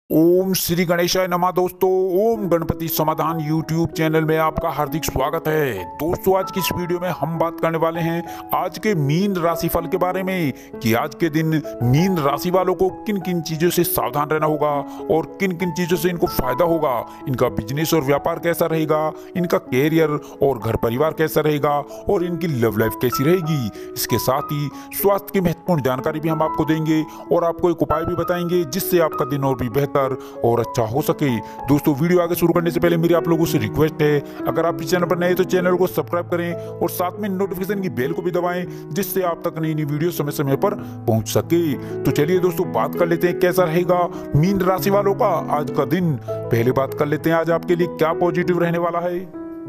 ओम श्री गणेशाय नमः। दोस्तों, ओम गणपति समाधान यूट्यूब चैनल में आपका हार्दिक स्वागत है। दोस्तों, आज की इस वीडियो में हम बात करने वाले हैं आज के मीन राशिफल के बारे में कि आज के दिन मीन राशि वालों को किन किन चीजों से सावधान रहना होगा और किन किन चीजों से इनको फायदा होगा। इनका बिजनेस और व्यापार कैसा रहेगा, इनका कैरियर और घर परिवार कैसा रहेगा और इनकी लव लाइफ कैसी रहेगी। इसके साथ ही स्वास्थ्य की महत्वपूर्ण जानकारी भी हम आपको देंगे और आपको एक उपाय भी बताएंगे जिससे आपका दिन और भी बेहतर और अच्छा हो सके। दोस्तों, वीडियो आगे शुरू करने से पहले मेरी आप लोगों से रिक्वेस्ट है, अगर आप इस चैनल पर नए तो चैनल को सब्सक्राइब करें और साथ में नोटिफिकेशन की बेल को भी दबाएं जिससे आप तक नई नई वीडियो समय समय पर पहुंच सके। तो चलिए दोस्तों, बात कर लेते हैं कैसा रहेगा मीन राशि वालों का आज का दिन। पहले बात कर लेते हैं आज आपके लिए क्या पॉजिटिव रहने वाला है।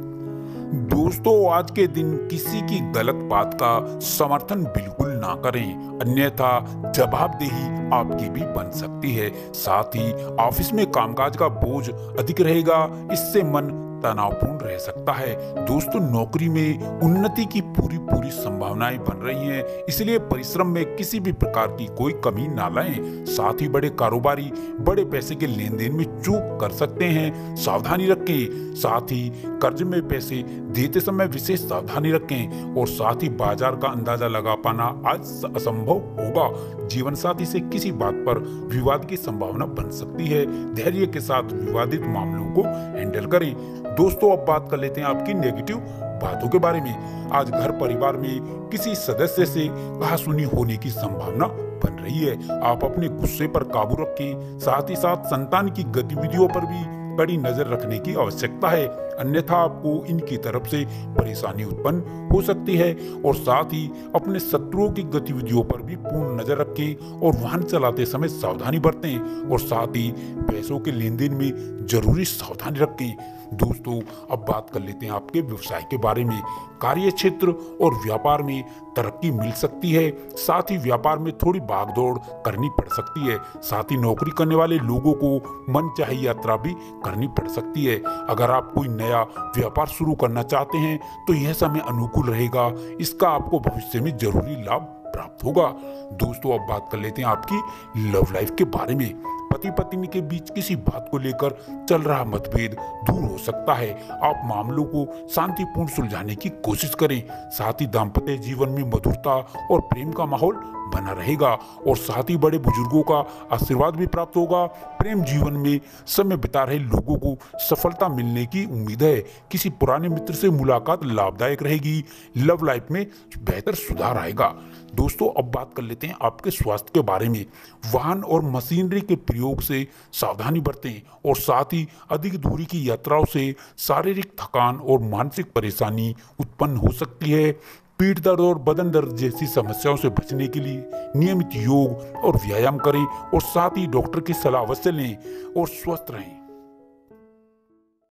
दोस्तों, आज के दिन किसी की गलत बात का समर्थन बिल्कुल ना करें, अन्यथा जवाबदेही आपकी भी बन सकती है। साथ ही ऑफिस में कामकाज का बोझ अधिक रहेगा, इससे मन तनावपूर्ण रह सकता है। दोस्तों, नौकरी में उन्नति की पूरी संभावनाएं बन रही हैं, इसलिए परिश्रम में किसी भी प्रकार की कोई कमी ना लाएं। साथ ही बड़े कारोबारी बड़े पैसे के लेन देन में चूक कर सकते हैं, सावधानी रखें। साथ ही कर्ज में पैसे देते समय विशेष सावधानी रखें और साथ ही बाजार का अंदाजा लगा पाना आज असंभव होगा। जीवन साथी से किसी बात पर विवाद की संभावना बन सकती है, धैर्य के साथ विवादित मामलों को हैंडल करें। दोस्तों, अब बात कर लेते हैं आपकी नेगेटिव बातों के बारे में। आज घर परिवार में किसी सदस्य से कहासुनी होने की संभावना बन रही है। आप अपने गुस्से पर काबू रखें, साथ ही साथ संतान की गतिविधियों पर भी कड़ी नजर रखने की आवश्यकता है, अन्यथा आपको इनकी तरफ से परेशानी उत्पन्न हो सकती है। और साथ ही अपने शत्रुओं की गतिविधियों पर भी पूर्ण नजर रखें और वाहन चलाते समय सावधानी बरतें और साथ ही पैसों के लेन देन में जरूरी सावधानी रखें। दोस्तों, अब बात कर लेते हैं आपके व्यवसाय के बारे में। कार्य क्षेत्र और व्यापार में तरक्की मिल सकती है, साथ ही व्यापार में थोड़ी भागदौड़ करनी पड़ सकती है। साथ ही नौकरी करने वाले लोगों को मनचाही यात्रा भी करनी पड़ सकती है। अगर आप कोई नया व्यापार शुरू करना चाहते हैं तो यह समय अनुकूल रहेगा, इसका आपको भविष्य में जरूरी लाभ प्राप्त होगा। दोस्तों, अब बात कर लेते हैं आपकी लव लाइफ के बारे में। पति पत्नी के बीच किसी बात को लेकर चल रहा मतभेद दूर हो सकता है। आप मामलों को शांतिपूर्ण सुलझाने की कोशिश करें। साथ ही दाम्पत्य जीवन में मधुरता और प्रेम का माहौल बना रहेगा और साथ ही बड़े बुजुर्गों का आशीर्वाद भी प्राप्त होगा। प्रेम जीवन में समय बिता रहे लोगों को सफलता मिलने की उम्मीद है। किसी पुराने मित्र से मुलाकात लाभदायक रहेगी। लव लाइफ में बेहतर सुधार आएगा। दोस्तों, अब बात कर लेते हैं आपके स्वास्थ्य के बारे में। वाहन और मशीनरी के प्रयोग से सावधानी बरतें और साथ ही अधिक दूरी की यात्राओं से शारीरिक थकान और मानसिक परेशानी उत्पन्न हो सकती है। पीठ दर्द और बदन दर्द जैसी समस्याओं से बचने के लिए नियमित योग और व्यायाम करें और साथ ही डॉक्टर की सलाह अवश्य लें और स्वस्थ रहें।